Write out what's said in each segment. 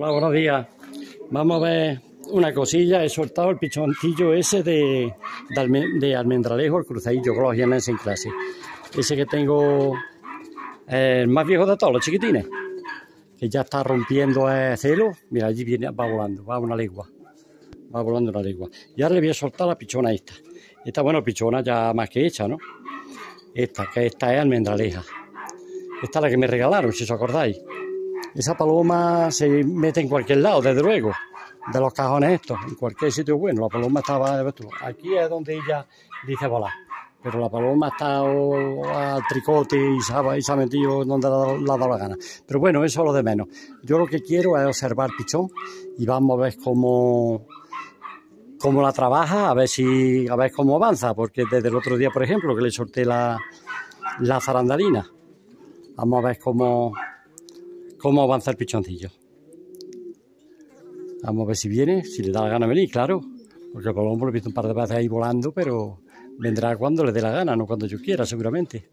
Hola, buenos días. Vamos a ver una cosilla. He soltado el pichoncillo ese de almendralejo, el cruzadillo con los jienenses en clase. Ese que tengo, el más viejo de todos, los chiquitines, que ya está rompiendo el celo. Mira, allí viene, va volando, va una legua. Va volando una legua. Y ahora le voy a soltar la pichona esta. Esta, bueno, pichona ya más que hecha, ¿no? Esta es almendraleja. Esta es la que me regalaron, si os acordáis. Esa paloma se mete en cualquier lado, desde luego, de los cajones estos, en cualquier sitio bueno. La paloma estaba, aquí es donde ella dice volar, pero la paloma está al tricote y se ha metido donde le ha dado la gana. Pero bueno, eso es lo de menos. Yo lo que quiero es observar pichón y vamos a ver cómo la trabaja, a ver cómo avanza, porque desde el otro día, por ejemplo, que le solté la zarandalina, vamos a ver cómo avanza el pichoncillo. Vamos a ver si viene, si le da la gana venir, claro. Porque el palomo lo he visto un par de veces ahí volando, pero vendrá cuando le dé la gana, no cuando yo quiera, seguramente.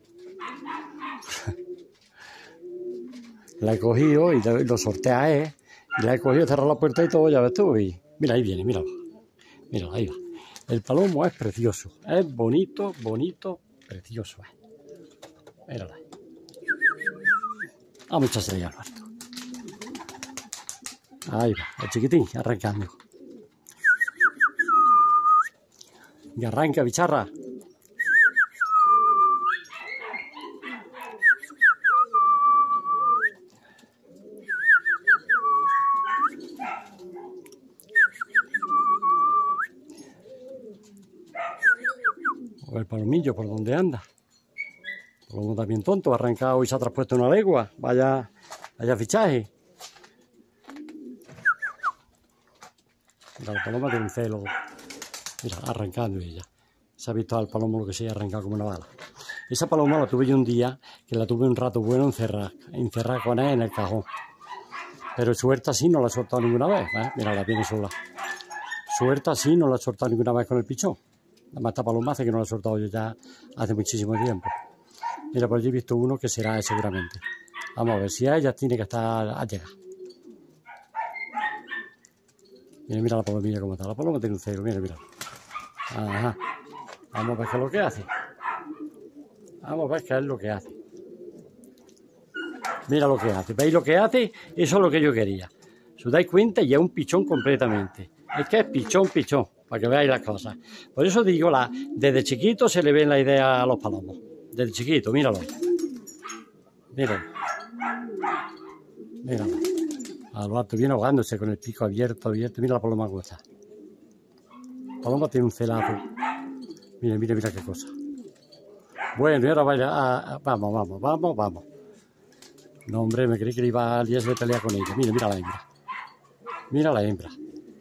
La he cogido y lo sorteé a él. Y la he cogido, cerrado la puerta y todo, ya ves tú. Y mira, ahí viene, míralo. Míralo, ahí va. El palomo es precioso. Es bonito, bonito, precioso. Míralo ahí. Vamos a echarse ya al harto. Ahí va, el chiquitín, arrancando. Y arranca, bicharra. O el palomillo, ¿por dónde anda? El palomo también tonto, ha arrancado y se ha traspuesto una legua. Vaya fichaje. La paloma tiene un celo. Mira, arrancando ella. Se ha visto al palomo lo que se ha arrancado como una bala. Esa paloma la tuve yo un día, que la tuve un rato bueno encerrada con él en el cajón. Pero suelta así no la he soltado ninguna vez. Mira, la tiene sola. Suelta así no la he soltado ninguna vez con el pichón. Además, esta paloma hace que no la he soltado yo ya hace muchísimo tiempo. Mira, por allí he visto uno que será él seguramente. Vamos a ver, si ella tiene que estar a llegar. Mira la palomilla cómo está. La paloma tiene un cero, mira. Ajá. Vamos a ver qué es lo que hace. Vamos a ver qué es lo que hace. Mira lo que hace. ¿Veis lo que hace? Eso es lo que yo quería. Si os dais cuenta, ya es un pichón completamente. Es que es pichón, para que veáis las cosas. Por eso digo, desde chiquito se le ve la idea a los palomos. Desde chiquito, míralo. Míralo. Alberto viene ahogándose con el pico abierto. Mira la paloma cómo está. La paloma tiene un celazo. Mira qué cosa. Bueno, y ahora vaya. Vamos. No, hombre, me creí que iba al día de pelea con ella. Mira la hembra. Mira la hembra.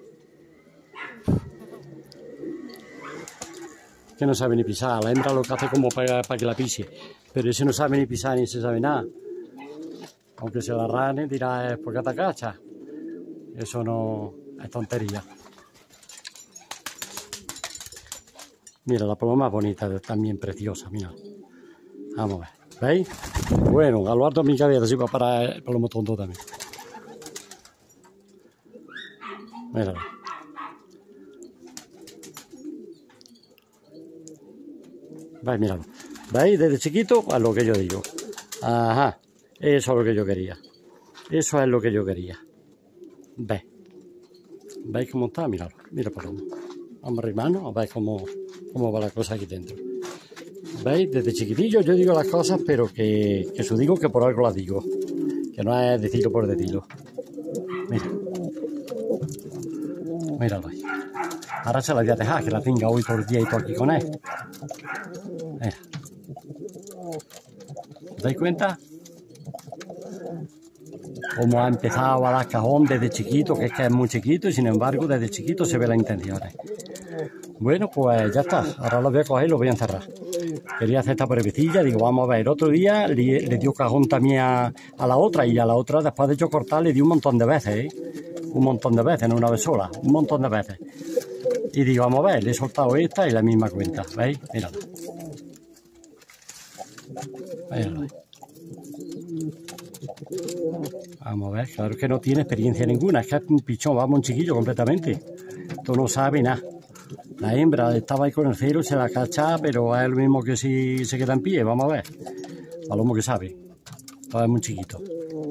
Que no sabe ni pisar. La hembra lo que hace como para que la pise. Pero ese no sabe ni pisar ni se sabe nada. Aunque se la rane, dirá, es porque te cachas. Eso no es tontería. Mira, la paloma es bonita, también preciosa, mira. Vamos a ver, ¿veis? Bueno, a lo alto de mi cabeza, así va para el palomo tonto también. Míralo. ¿Veis? Míralo. ¿Veis? Desde chiquito, a lo que yo digo. Ajá. Eso es lo que yo quería. Eso es lo que yo quería. ¿Veis cómo está? Mira el palomo. Vamos a arrimarnos a ver cómo va la cosa aquí dentro. ¿Veis? Desde chiquitillo yo digo las cosas, pero que os digo que por algo las digo. Que no es decirlo por decirlo. Míralo ahí. Ahora se la voy a dejar, que la tenga hoy por día y todo aquí con él. Mira. ¿Os dais cuenta? Como ha empezado a dar cajón desde chiquito, que es muy chiquito, y sin embargo desde chiquito se ve las intenciones. Bueno, pues ya está, ahora los voy a coger y los voy a encerrar. Quería hacer esta pruebecilla, digo, vamos a ver, el otro día le dio cajón también a la otra, y a la otra después de yo cortar le di un montón de veces, un montón de veces, no una vez sola, un montón de veces. Y digo, vamos a ver, le he soltado esta y la misma cuenta, ¿veis? Mírala. Mírala. Vamos a ver, claro que no tiene experiencia ninguna, es que es un pichón, vamos, un chiquillo completamente. Esto no sabe nada. La hembra estaba ahí con el cero, se la cacha, pero es lo mismo que si se queda en pie, vamos a ver. Palomo que sabe, todavía es muy chiquito.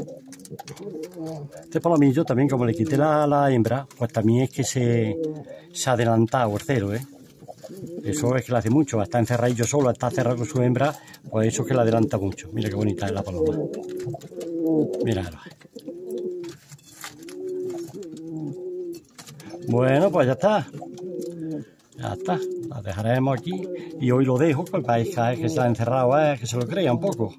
Este palomillo también, como le quité la hembra, pues también es que se ha adelantado el cero, ¿eh? Eso es que le hace mucho, está encerradillo solo, está cerrado con su hembra, pues eso es que le adelanta mucho. Mira qué bonita es la paloma. Míralo. Bueno, pues ya está. Ya está, la dejaremos aquí y hoy lo dejo pues, para que se ha encerrado, que se lo crea un poco.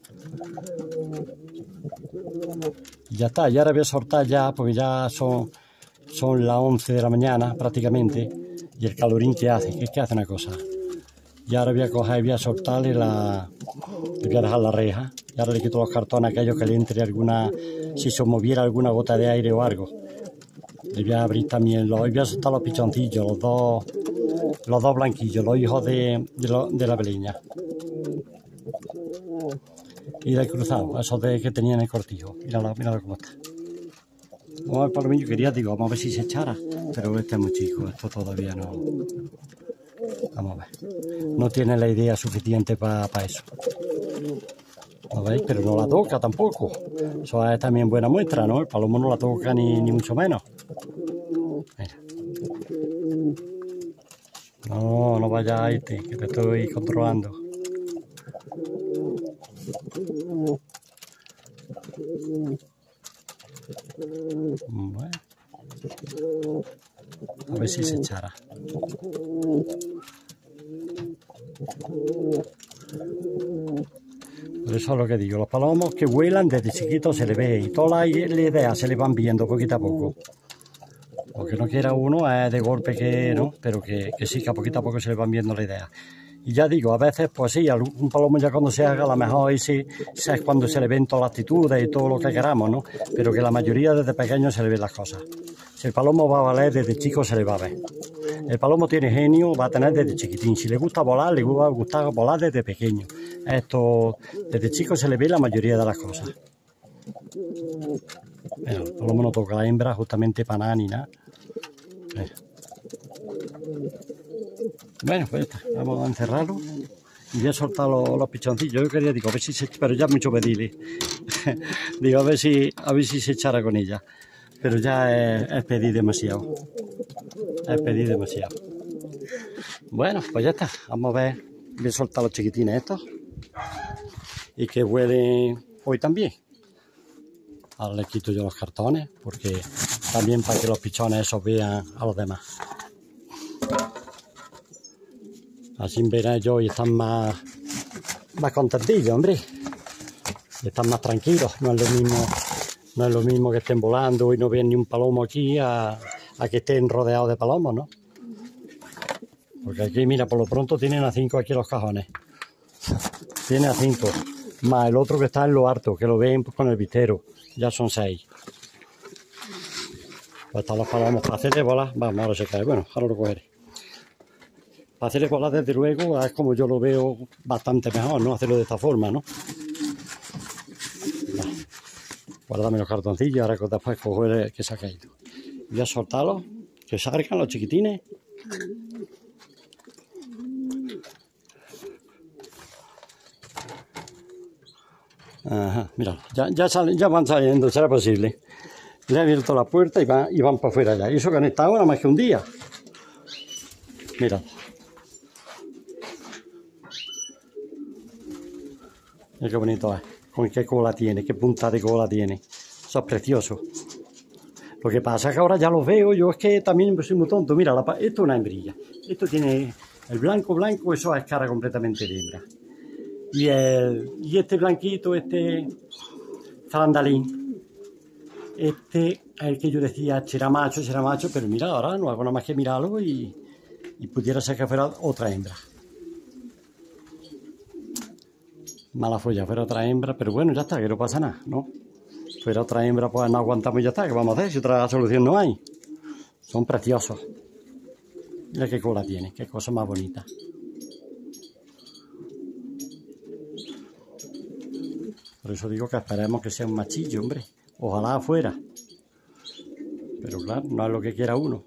Y ya está, y ahora voy a soltar ya, porque ya son las 11 de la mañana prácticamente, y el calorín que hace, que es que hace una cosa. Y ahora voy a coger y voy a soltarle le voy a dejar la reja, y ahora le quito los cartones a aquellos que le entre alguna, si se moviera alguna gota de aire o algo. Le voy a abrir también, voy a soltar los pichoncillos, los dos blanquillos, los hijos de la beleña. Y del cruzado, esos que tenían el cortijo. Míralo cómo está. Vamos a ver, palomillo, quería, digo, vamos a ver si se echara. Pero este es muy chico, esto todavía no. Vamos a ver. No tiene la idea suficiente para eso. ¿Lo veis? Pero no la toca tampoco. Eso es también buena muestra, ¿no? El palomo no la toca ni mucho menos. Mira. No vaya a irte, que te estoy controlando. Bueno. A ver si se echará. Por eso es lo que digo, los palomos que vuelan desde chiquitos se les ve y todas las ideas se les van viendo poquito a poco. Porque no quiera uno es de golpe que no, pero que sí, que a poco se les van viendo la idea. Y ya digo, a veces, pues sí, un palomo ya cuando se haga, a lo mejor sí, es cuando se le ven todas las actitudes y todo lo que queramos, ¿no? Pero que la mayoría desde pequeño se le ven las cosas. Si el palomo va a valer desde chico, se le va a ver. El palomo tiene genio, va a tener desde chiquitín. Si le gusta volar, le va a gustar volar desde pequeño. Esto, desde chico se le ve la mayoría de las cosas. Bueno, el palomo no toca la hembra justamente para nada ni nada. Bueno, pues ya está. Vamos a encerrarlo y voy a soltar los pichoncillos. Yo quería, digo, a ver si se, pero ya es mucho pedirle. Digo, a ver si se echara con ella. Pero ya es pedir demasiado. Es pedir demasiado. Bueno, pues ya está. Vamos a ver. Voy a soltar los chiquitines estos. Y que huelen hoy también. Ahora les quito yo los cartones, porque también para que los pichones esos vean a los demás. Así verán ellos y están más contentillos, hombre. Están más tranquilos. No es lo mismo que estén volando y no vean ni un palomo aquí a que estén rodeados de palomos, ¿no? Porque aquí, mira, por lo pronto tienen a 5 aquí los cajones. Tiene a 5. Más el otro que está en lo harto, que lo ven con el vistero. Ya son 6. Pues están los palomos para hacerle bolas. Vamos, ahora se cae. Bueno, ahora lo cogeré. Para hacerle bolas, desde luego, es como yo lo veo bastante mejor, ¿no? Hacerlo de esta forma, ¿no? Vale. Guárdame los cartoncillos, ahora que después cojo el que se ha caído. Voy a soltarlos, que salgan los chiquitines. Ajá, mira, ya van saliendo, será posible. Le he abierto la puerta y van para afuera ya. Y eso que han estado ahora más que un día. Mira. Mira qué bonito es. Con qué cola tiene, qué punta de cola tiene. Eso es precioso. Lo que pasa es que ahora ya los veo, yo es que también soy muy tonto. Mira, esto es una hembrilla. Esto tiene el blanco, eso es cara completamente de hembra. Y este blanquito, este zarandalín, este es el que yo decía, será macho, pero mira, ahora no hago nada más que mirarlo y pudiera ser que fuera otra hembra. Mala folla, fuera otra hembra, pero bueno, ya está, que no pasa nada, ¿no? Fuera otra hembra, pues no aguantamos y ya está, ¿qué vamos a hacer si otra solución no hay? Son preciosos. Mira qué cola tiene, qué cosa más bonita. Por eso digo que esperemos que sea un machillo, hombre. Ojalá fuera. Pero claro, no es lo que quiera uno.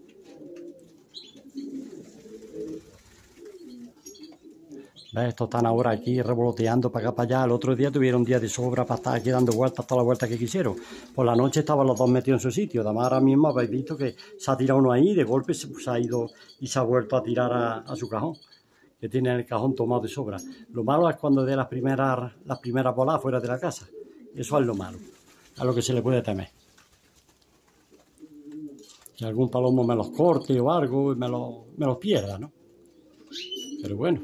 ¿Ves? Estos están ahora aquí revoloteando para acá, para allá. El otro día tuvieron un día de sobra para estar aquí dando vueltas, todas las vueltas que quisieron. Por la noche estaban los dos metidos en su sitio. Además, ahora mismo habéis visto que se ha tirado uno ahí y de golpe se ha ido y se ha vuelto a tirar a su cajón, que tiene el cajón tomado de sobra. Lo malo es cuando dé las primeras voladas fuera de la casa. Eso es lo malo, a lo que se le puede temer. Que algún palomo me los corte o algo y me los pierda, ¿no? Pero bueno.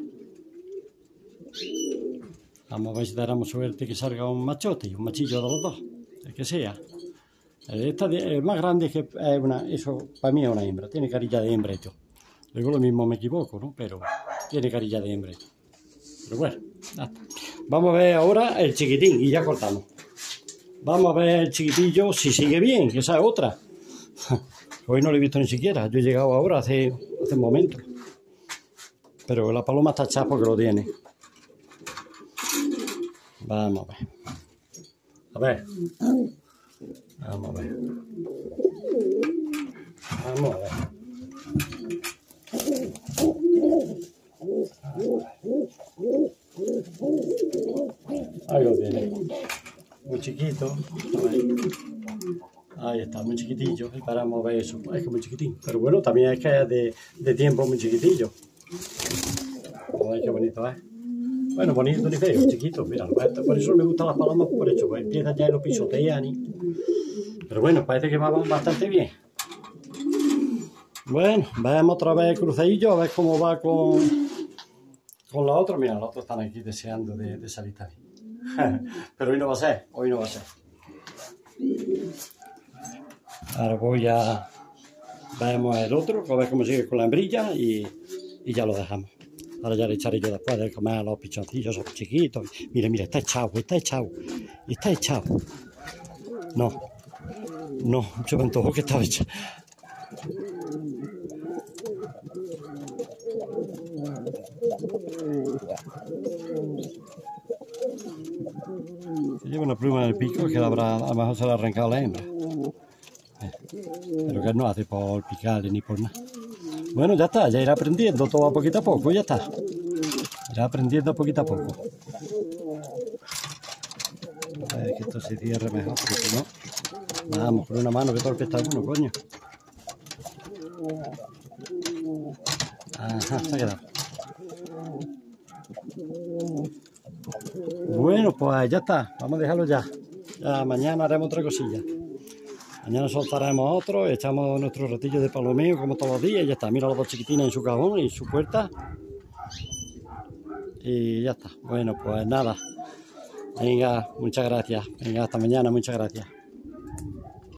Vamos a ver si tenemos suerte que salga un machote y un machillo de los dos, el que sea. El más grande es que eso para mí es una hembra, tiene carilla de hembra y todo. Luego lo mismo me equivoco, ¿no? Pero tiene carilla de hembra y todo. Pero bueno, ya está. Vamos a ver ahora el chiquitín y ya cortamos. Vamos a ver el chiquitillo si sigue bien, que esa es otra. Hoy no lo he visto ni siquiera, yo he llegado ahora hace un momento. Pero la paloma está chapa porque lo tiene. Vamos a ver. A ver. Vamos a ver. Vamos a ver. Ahí lo tiene. Muy chiquito. Ahí está, muy chiquitillo. Y paramos a ver eso. Es que es muy chiquitín. Pero bueno, también es que es de tiempo muy chiquitillo. Ay, qué bonito, ¿eh? Bueno, bonito ni feo, chiquito, mira, por eso me gustan las palomas, por eso, pues empiezan ya y lo pisotean Pero bueno, parece que va bastante bien. Bueno, vemos otra vez el cruceillo, a ver cómo va con la otra. Mira, los otros están aquí deseando de salir también. Pero hoy no va a ser, hoy no va a ser. Ahora voy a... Vemos el otro, a ver cómo sigue con la hembrilla y ya lo dejamos. Ahora ya le echaré yo después de comer a los pichoncillos, esos chiquitos. Mira, mira, está echado, está echado. Está echado. No, yo me antojo que estaba echado. Se lleva una pluma en el pico que a lo mejor se le ha arrancado la hembra. Pero que no hace por picarle ni por nada. Bueno, ya está, ya irá aprendiendo todo a poquito a poco, ya está. Irá aprendiendo poquito a poco. A ver que esto se cierre mejor, porque si no... Vamos, con una mano que torpe está uno, coño. Ajá, se ha quedado. Bueno, pues ya está, vamos a dejarlo ya. Ya mañana haremos otra cosilla. Mañana soltaremos otro, echamos nuestro ratillo de palomeo como todos los días y ya está. Mira los dos chiquitines en su cajón y su puerta. Y ya está. Bueno, pues nada. Venga, muchas gracias. Venga, hasta mañana, muchas gracias.